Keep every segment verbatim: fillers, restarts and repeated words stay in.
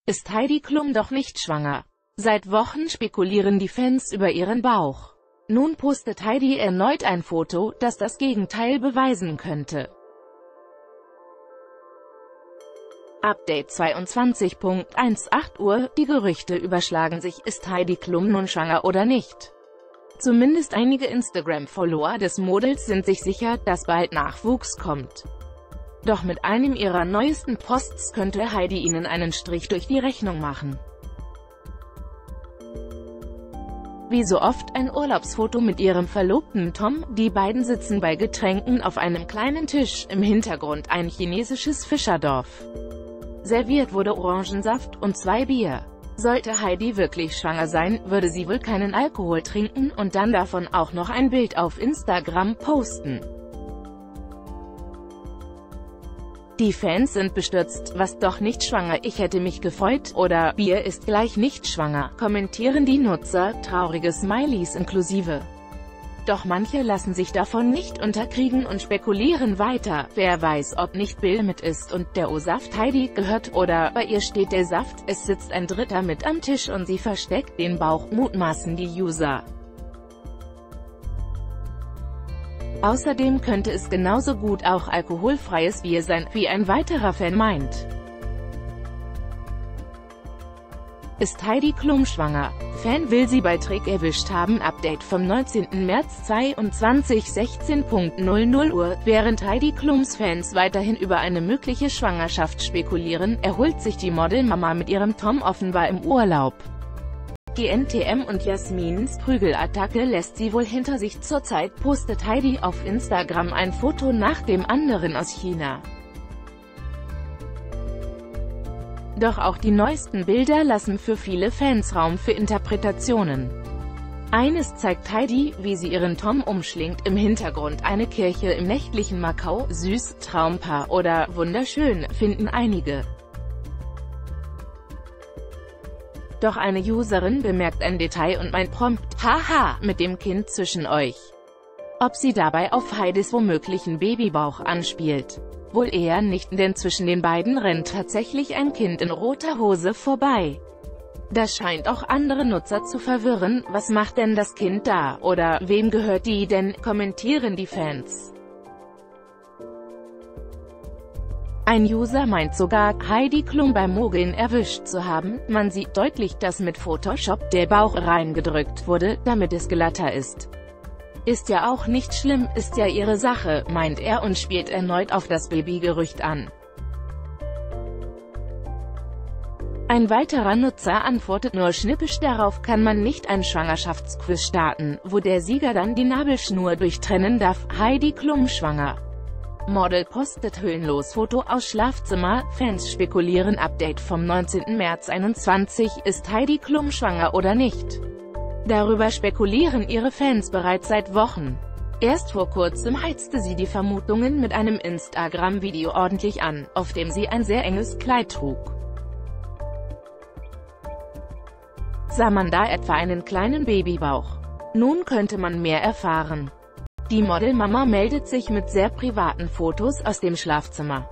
Ist Heidi Klum doch nicht schwanger? Seit Wochen spekulieren die Fans über ihren Bauch. Nun postet Heidi erneut ein Foto, das das Gegenteil beweisen könnte. Update zweiundzwanzig Uhr achtzehn Uhr, die Gerüchte überschlagen sich, ist Heidi Klum nun schwanger oder nicht? Zumindest einige Instagram-Follower des Models sind sich sicher, dass bald Nachwuchs kommt. Doch mit einem ihrer neuesten Posts könnte Heidi ihnen einen Strich durch die Rechnung machen. Wie so oft ein Urlaubsfoto mit ihrem Verlobten Tom, die beiden sitzen bei Getränken auf einem kleinen Tisch, im Hintergrund ein chinesisches Fischerdorf. Serviert wurde Orangensaft und zwei Bier. Sollte Heidi wirklich schwanger sein, würde sie wohl keinen Alkohol trinken und dann davon auch noch ein Bild auf Instagram posten. Die Fans sind bestürzt, was doch nicht schwanger, ich hätte mich gefreut, oder Bier ist gleich nicht schwanger, kommentieren die Nutzer, traurige Smileys inklusive. Doch manche lassen sich davon nicht unterkriegen und spekulieren weiter, wer weiß, ob nicht Bill mit ist und der O-Saft Heidi gehört, oder bei ihr steht der Saft, es sitzt ein Dritter mit am Tisch und sie versteckt den Bauch, mutmaßen die User. Außerdem könnte es genauso gut auch alkoholfreies Bier sein, wie ein weiterer Fan meint. Ist Heidi Klum schwanger? Fan will sie bei Trick erwischt haben. Update vom neunzehnten März zweiundzwanzig sechzehn null null Uhr. Während Heidi Klums Fans weiterhin über eine mögliche Schwangerschaft spekulieren, erholt sich die Modelmama mit ihrem Tom offenbar im Urlaub. G N T M und Jasmins Prügelattacke lässt sie wohl hinter sich. Zurzeit postet Heidi auf Instagram ein Foto nach dem anderen aus China. Doch auch die neuesten Bilder lassen für viele Fans Raum für Interpretationen. Eines zeigt Heidi, wie sie ihren Tom umschlingt, im Hintergrund eine Kirche im nächtlichen Macau, süß, Traumpaar oder wunderschön, finden einige. Doch eine Userin bemerkt ein Detail und meint prompt, haha, mit dem Kind zwischen euch. Ob sie dabei auf Heidis womöglichen Babybauch anspielt? Wohl eher nicht, denn zwischen den beiden rennt tatsächlich ein Kind in roter Hose vorbei. Das scheint auch andere Nutzer zu verwirren, was macht denn das Kind da, oder wem gehört die denn, kommentieren die Fans. Ein User meint sogar, Heidi Klum beim Mogeln erwischt zu haben, man sieht deutlich, dass mit Photoshop der Bauch reingedrückt wurde, damit es glatter ist. Ist ja auch nicht schlimm, ist ja ihre Sache, meint er und spielt erneut auf das Babygerücht an. Ein weiterer Nutzer antwortet nur schnippisch, darauf kann man nicht ein Schwangerschaftsquiz starten, wo der Sieger dann die Nabelschnur durchtrennen darf. Heidi Klum schwanger. Model postet höhenlos Foto aus Schlafzimmer, Fans spekulieren. Update vom neunzehnten März einundzwanzig, ist Heidi Klum schwanger oder nicht? Darüber spekulieren ihre Fans bereits seit Wochen. Erst vor kurzem heizte sie die Vermutungen mit einem Instagram-Video ordentlich an, auf dem sie ein sehr enges Kleid trug. Sah man da etwa einen kleinen Babybauch? Nun könnte man mehr erfahren. Die Modelmama meldet sich mit sehr privaten Fotos aus dem Schlafzimmer.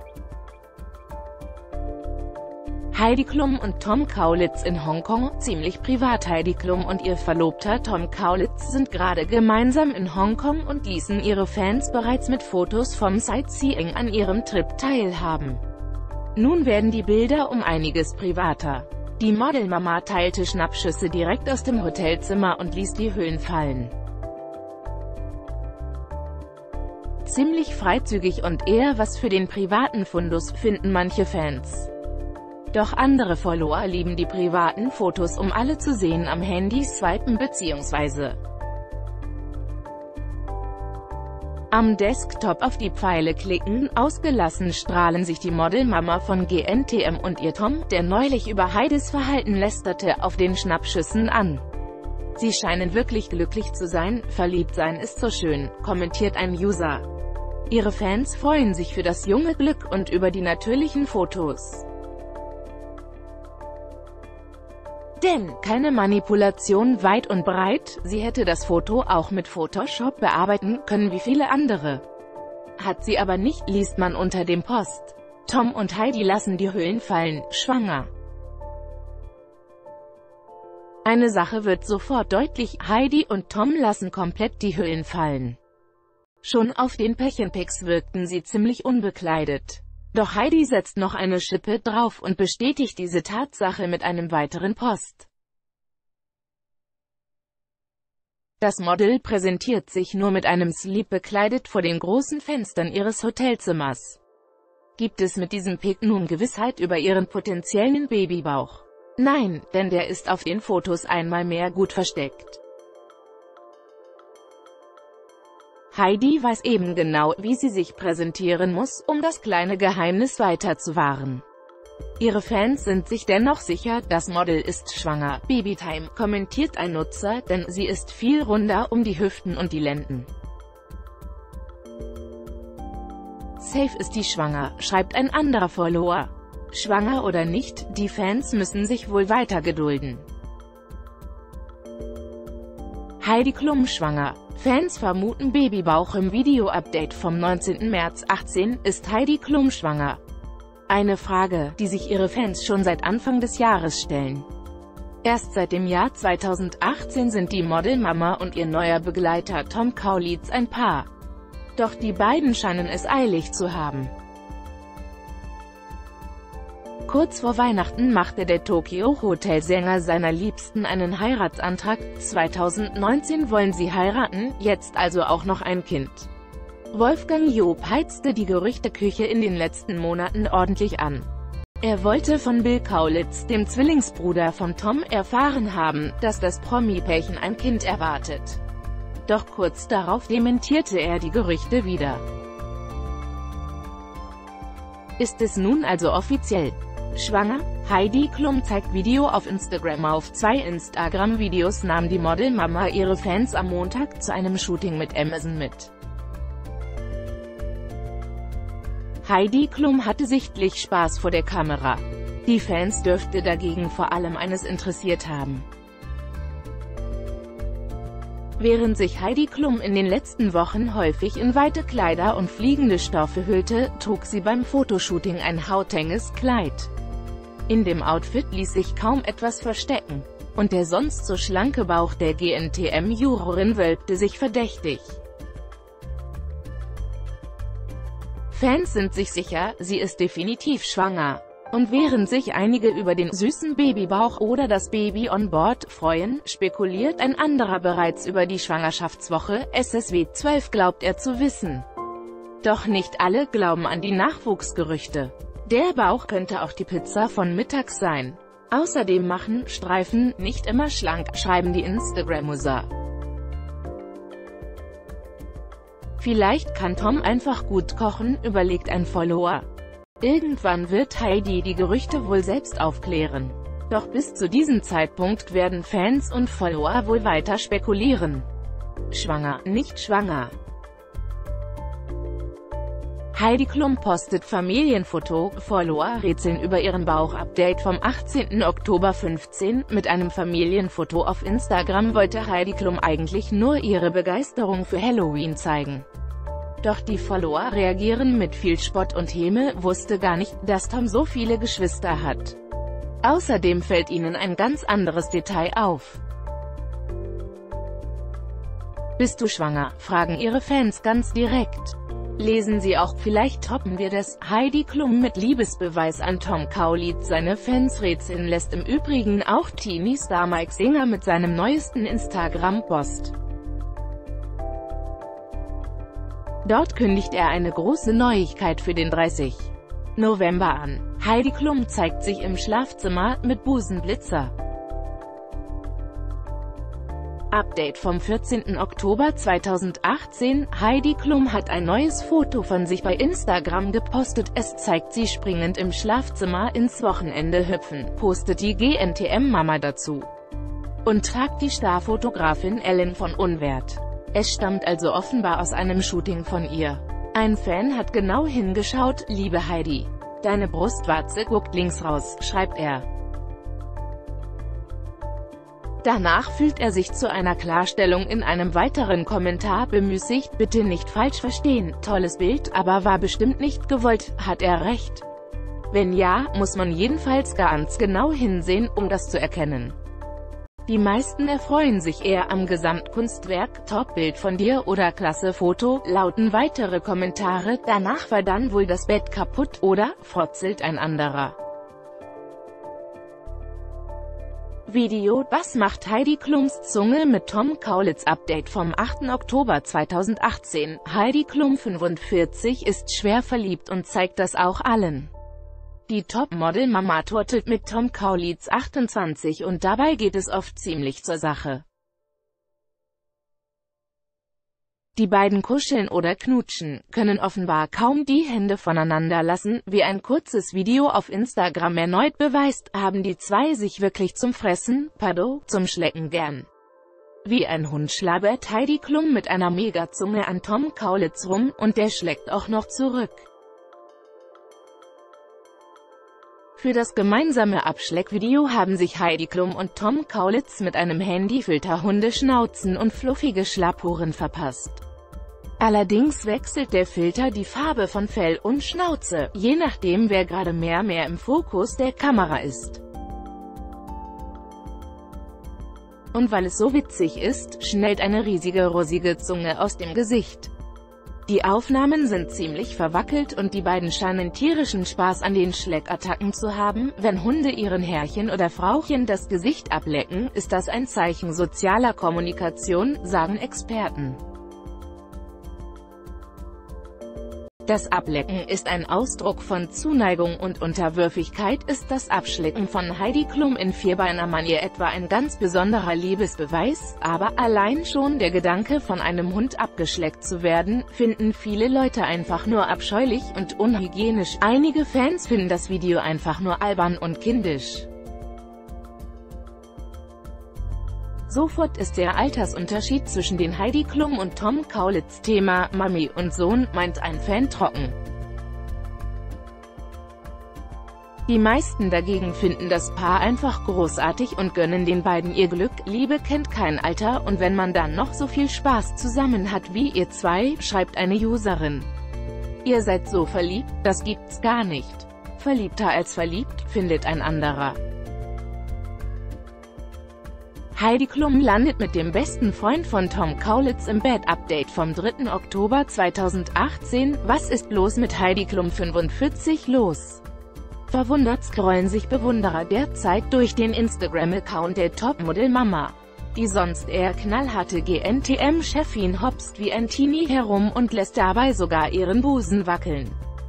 Heidi Klum und Tom Kaulitz in Hongkong, ziemlich privat. Heidi Klum und ihr Verlobter Tom Kaulitz sind gerade gemeinsam in Hongkong und ließen ihre Fans bereits mit Fotos vom Sightseeing an ihrem Trip teilhaben. Nun werden die Bilder um einiges privater. Die Modelmama teilte Schnappschüsse direkt aus dem Hotelzimmer und ließ die Höhen fallen. Ziemlich freizügig und eher was für den privaten Fundus, finden manche Fans. Doch andere Follower lieben die privaten Fotos, um alle zu sehen, am Handy swipen bzw. am Desktop auf die Pfeile klicken. Ausgelassen strahlen sich die Modelmama von G N T M und ihr Tom, der neulich über Heidis Verhalten lästerte, auf den Schnappschüssen an. Sie scheinen wirklich glücklich zu sein, verliebt sein ist so schön, kommentiert ein User. Ihre Fans freuen sich für das junge Glück und über die natürlichen Fotos. Denn keine Manipulation weit und breit, sie hätte das Foto auch mit Photoshop bearbeiten können wie viele andere. Hat sie aber nicht, liest man unter dem Post. Tom und Heidi lassen die Hüllen fallen, schwanger. Eine Sache wird sofort deutlich, Heidi und Tom lassen komplett die Hüllen fallen. Schon auf den Pärchenpics wirkten sie ziemlich unbekleidet. Doch Heidi setzt noch eine Schippe drauf und bestätigt diese Tatsache mit einem weiteren Post. Das Model präsentiert sich nur mit einem Sleep bekleidet vor den großen Fenstern ihres Hotelzimmers. Gibt es mit diesem Pic nun Gewissheit über ihren potenziellen Babybauch? Nein, denn der ist auf den Fotos einmal mehr gut versteckt. Heidi weiß eben genau, wie sie sich präsentieren muss, um das kleine Geheimnis weiter zu wahren. Ihre Fans sind sich dennoch sicher, das Model ist schwanger. Babytime, kommentiert ein Nutzer, denn sie ist viel runder um die Hüften und die Lenden. Safe ist die schwanger, schreibt ein anderer Follower. Schwanger oder nicht, die Fans müssen sich wohl weiter gedulden. Heidi Klum schwanger. Fans vermuten Babybauch. Im Video-Update vom neunzehnten März achtzehn ist Heidi Klum schwanger. Eine Frage, die sich ihre Fans schon seit Anfang des Jahres stellen. Erst seit dem Jahr zweitausendachtzehn sind die Modelmama und ihr neuer Begleiter Tom Kaulitz ein Paar. Doch die beiden scheinen es eilig zu haben. Kurz vor Weihnachten machte der Tokyo-Hotelsänger seiner Liebsten einen Heiratsantrag. zweitausendneunzehn wollen sie heiraten, jetzt also auch noch ein Kind. Wolfgang Job heizte die Gerüchteküche in den letzten Monaten ordentlich an. Er wollte von Bill Kaulitz, dem Zwillingsbruder von Tom, erfahren haben, dass das Promi-Pärchen ein Kind erwartet. Doch kurz darauf dementierte er die Gerüchte wieder. Ist es nun also offiziell? Schwanger? Heidi Klum zeigt Video auf Instagram. Auf zwei Instagram-Videos nahm die Modelmama ihre Fans am Montag zu einem Shooting mit Amazon mit. Heidi Klum hatte sichtlich Spaß vor der Kamera. Die Fans dürfte dagegen vor allem eines interessiert haben. Während sich Heidi Klum in den letzten Wochen häufig in weite Kleider und fliegende Stoffe hüllte, trug sie beim Fotoshooting ein hautenges Kleid. In dem Outfit ließ sich kaum etwas verstecken. Und der sonst so schlanke Bauch der G N T M-Jurorin wölbte sich verdächtig. Fans sind sich sicher, sie ist definitiv schwanger. Und während sich einige über den süßen Babybauch oder das Baby on Board freuen, spekuliert ein anderer bereits über die Schwangerschaftswoche. S S W zwölf glaubt er zu wissen. Doch nicht alle glauben an die Nachwuchsgerüchte. Der Bauch könnte auch die Pizza von mittags sein. Außerdem machen Streifen nicht immer schlank, schreiben die Instagram-User. Vielleicht kann Tom einfach gut kochen, überlegt ein Follower. Irgendwann wird Heidi die Gerüchte wohl selbst aufklären. Doch bis zu diesem Zeitpunkt werden Fans und Follower wohl weiter spekulieren. Schwanger, nicht schwanger. Heidi Klum postet Familienfoto, Follower rätseln über ihren Bauch-Update vom achtzehnten Oktober fünfzehn. Mit einem Familienfoto auf Instagram wollte Heidi Klum eigentlich nur ihre Begeisterung für Halloween zeigen. Doch die Follower reagieren mit viel Spott und Häme, wusste gar nicht, dass Tom so viele Geschwister hat. Außerdem fällt ihnen ein ganz anderes Detail auf. Bist du schwanger? Fragen ihre Fans ganz direkt. Lesen Sie auch, vielleicht toppen wir das. Heidi Klum mit Liebesbeweis an Tom Kaulitz. Seine Fans rätseln lässt im Übrigen auch Teenie-Star Mike Singer mit seinem neuesten Instagram-Post. Dort kündigt er eine große Neuigkeit für den dreißigsten November an. Heidi Klum zeigt sich im Schlafzimmer, mit Busenblitzer. Update vom vierzehnten Oktober zweitausendachtzehn. Heidi Klum hat ein neues Foto von sich bei Instagram gepostet. Es zeigt sie springend im Schlafzimmer ins Wochenende hüpfen, postet die G N T M-Mama dazu. Und tagt die Starfotografin Ellen von Unwert. Es stammt also offenbar aus einem Shooting von ihr. Ein Fan hat genau hingeschaut. Liebe Heidi, deine Brustwarze guckt links raus, schreibt er. Danach fühlt er sich zu einer Klarstellung in einem weiteren Kommentar bemüßigt. Bitte nicht falsch verstehen, tolles Bild, aber war bestimmt nicht gewollt, hat er recht? Wenn ja, muss man jedenfalls ganz genau hinsehen, um das zu erkennen. Die meisten erfreuen sich eher am Gesamtkunstwerk, Top-Bild von dir oder klasse Foto, lauten weitere Kommentare, danach war dann wohl das Bett kaputt, oder, frotzelt ein anderer. Video: Was macht Heidi Klums Zunge mit Tom Kaulitz? Update vom achten Oktober zweitausendachtzehn. Heidi Klum fünfundvierzig ist schwer verliebt und zeigt das auch allen. Die Topmodel-Mama turtelt mit Tom Kaulitz achtundzwanzig und dabei geht es oft ziemlich zur Sache. Die beiden kuscheln oder knutschen, können offenbar kaum die Hände voneinander lassen, wie ein kurzes Video auf Instagram erneut beweist, haben die zwei sich wirklich zum Fressen, pardon, zum Schlecken gern. Wie ein Hund schlabbert Heidi Klum mit einer Megazunge an Tom Kaulitz rum, und der schlägt auch noch zurück. Für das gemeinsame Abschleckvideo haben sich Heidi Klum und Tom Kaulitz mit einem Handyfilter Hundeschnauzen und fluffige Schlappohren verpasst. Allerdings wechselt der Filter die Farbe von Fell und Schnauze, je nachdem wer gerade mehr mehr im Fokus der Kamera ist. Und weil es so witzig ist, schnellt eine riesige rosige Zunge aus dem Gesicht. Die Aufnahmen sind ziemlich verwackelt und die beiden scheinen tierischen Spaß an den Schleckattacken zu haben. Wenn Hunde ihren Herrchen oder Frauchen das Gesicht ablecken, ist das ein Zeichen sozialer Kommunikation, sagen Experten. Das Ablecken ist ein Ausdruck von Zuneigung und Unterwürfigkeit. Ist das Abschlecken von Heidi Klum in Vierbeiner-Manier etwa ein ganz besonderer Liebesbeweis? Aber allein schon der Gedanke, von einem Hund abgeschleckt zu werden, finden viele Leute einfach nur abscheulich und unhygienisch. Einige Fans finden das Video einfach nur albern und kindisch. Sofort ist der Altersunterschied zwischen den Heidi Klum und Tom Kaulitz Thema. Mami und Sohn, meint ein Fan trocken. Die meisten dagegen finden das Paar einfach großartig und gönnen den beiden ihr Glück. Liebe kennt kein Alter, und wenn man dann noch so viel Spaß zusammen hat wie ihr zwei, schreibt eine Userin. Ihr seid so verliebt, das gibt's gar nicht. Verliebter als verliebt, findet ein anderer. Heidi Klum landet mit dem besten Freund von Tom Kaulitz im Bett. Update vom dritten Oktober zweitausendachtzehn. Was ist bloß mit Heidi Klum fünfundvierzig los? Verwundert scrollen sich Bewunderer derzeit durch den Instagram-Account der Topmodel-Mama. Die sonst eher knallharte G N T M-Chefin hopst wie ein Teenie herum und lässt dabei sogar ihren Busen wackeln.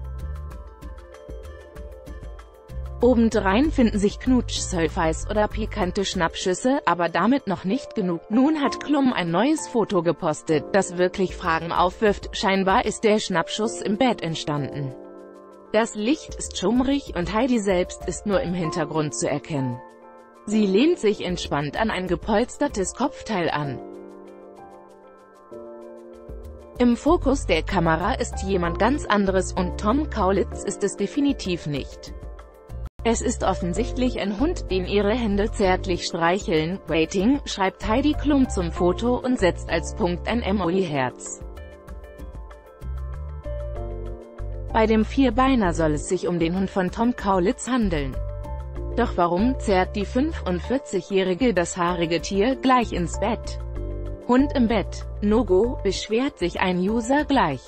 Obendrein finden sich Knutsch-Selfies oder pikante Schnappschüsse, aber damit noch nicht genug. Nun hat Klum ein neues Foto gepostet, das wirklich Fragen aufwirft. Scheinbar ist der Schnappschuss im Bett entstanden. Das Licht ist schummrig und Heidi selbst ist nur im Hintergrund zu erkennen. Sie lehnt sich entspannt an ein gepolstertes Kopfteil an. Im Fokus der Kamera ist jemand ganz anderes und Tom Kaulitz ist es definitiv nicht. Es ist offensichtlich ein Hund, den ihre Hände zärtlich streicheln. Waiting, schreibt Heidi Klum zum Foto und setzt als Punkt ein Emoji-Herz. Bei dem Vierbeiner soll es sich um den Hund von Tom Kaulitz handeln. Doch warum zerrt die fünfundvierzigjährige das haarige Tier gleich ins Bett? Hund im Bett, No-Go, beschwert sich ein User gleich.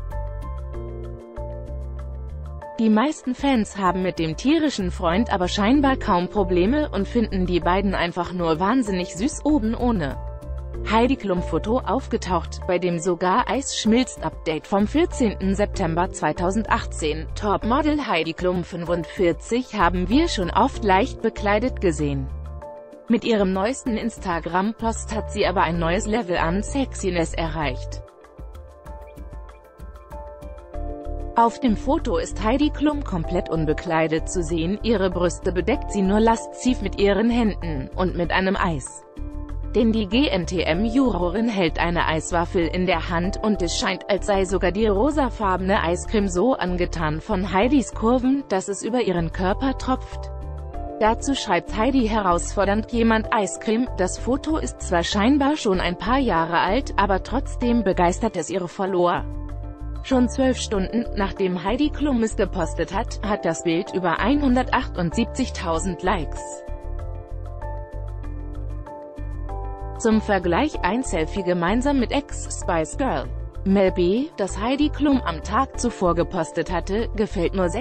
Die meisten Fans haben mit dem tierischen Freund aber scheinbar kaum Probleme und finden die beiden einfach nur wahnsinnig süß. Oben ohne Heidi Klum Foto aufgetaucht, bei dem sogar Eis schmilzt. Update vom vierzehnten September zweitausendachtzehn. Topmodel Heidi Klum fünfundvierzig haben wir schon oft leicht bekleidet gesehen. Mit ihrem neuesten Instagram-Post hat sie aber ein neues Level an Sexiness erreicht. Auf dem Foto ist Heidi Klum komplett unbekleidet zu sehen, ihre Brüste bedeckt sie nur lasziv mit ihren Händen, und mit einem Eis. Denn die G N T M-Jurorin hält eine Eiswaffel in der Hand, und es scheint, als sei sogar die rosafarbene Eiscreme so angetan von Heidis Kurven, dass es über ihren Körper tropft. Dazu schreibt Heidi herausfordernd jemand Eiscreme. Das Foto ist zwar scheinbar schon ein paar Jahre alt, aber trotzdem begeistert es ihre Follower. Schon zwölf Stunden, nachdem Heidi Klum es gepostet hat, hat das Bild über hundertachtundsiebzigtausend Likes. Zum Vergleich ein Selfie gemeinsam mit Ex-Spice Girl Mel B, das Heidi Klum am Tag zuvor gepostet hatte, gefällt nur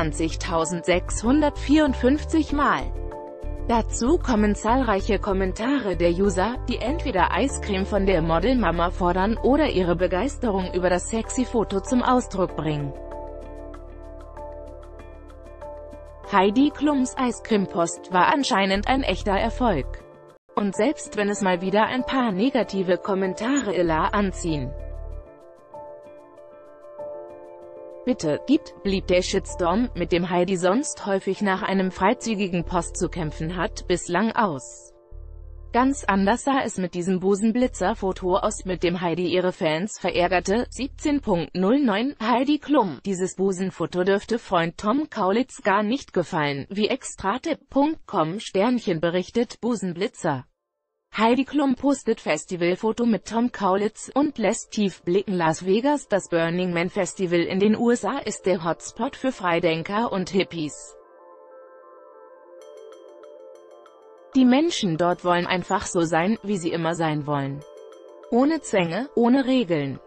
sechsundzwanzigtausendsechshundertvierundfünfzig Mal. Dazu kommen zahlreiche Kommentare der User, die entweder Eiscreme von der Modelmama fordern oder ihre Begeisterung über das sexy Foto zum Ausdruck bringen. Heidi Klums Eiscreme-Post war anscheinend ein echter Erfolg. Und selbst wenn es mal wieder ein paar negative Kommentare illa anziehen, bitte gibt, blieb der Shitstorm, mit dem Heidi sonst häufig nach einem freizügigen Post zu kämpfen hat, bislang aus. Ganz anders sah es mit diesem Busenblitzer-Foto aus, mit dem Heidi ihre Fans verärgerte. siebzehn null neun Heidi Klum. Dieses Busenfoto dürfte Freund Tom Kaulitz gar nicht gefallen, wie extratipp punkt com Sternchen berichtet. Busenblitzer. Heidi Klum postet Festivalfoto mit Tom Kaulitz und lässt tief blicken. Las Vegas. Das Burning Man Festival in den U S A ist der Hotspot für Freidenker und Hippies. Die Menschen dort wollen einfach so sein, wie sie immer sein wollen. Ohne Zwänge, ohne Regeln.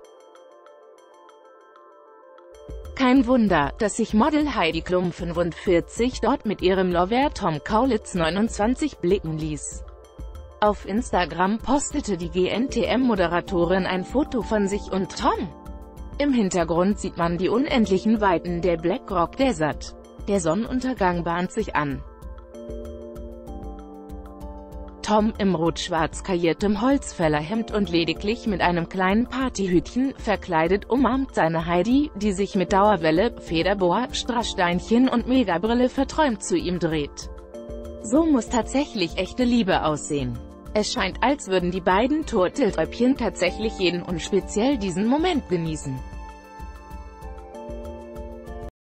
Kein Wunder, dass sich Model Heidi Klum fünfundvierzig dort mit ihrem Lover Tom Kaulitz neunundzwanzig blicken ließ. Auf Instagram postete die G N T M-Moderatorin ein Foto von sich und Tom. Im Hintergrund sieht man die unendlichen Weiten der Black Rock Desert. Der Sonnenuntergang bahnt sich an. Tom, im rot-schwarz kariertem Holzfällerhemd und lediglich mit einem kleinen Partyhütchen verkleidet, umarmt seine Heidi, die sich mit Dauerwelle, Federboa, Strasssteinchen und Megabrille verträumt zu ihm dreht. So muss tatsächlich echte Liebe aussehen. Es scheint, als würden die beiden Turteltäubchen tatsächlich jeden und speziell diesen Moment genießen.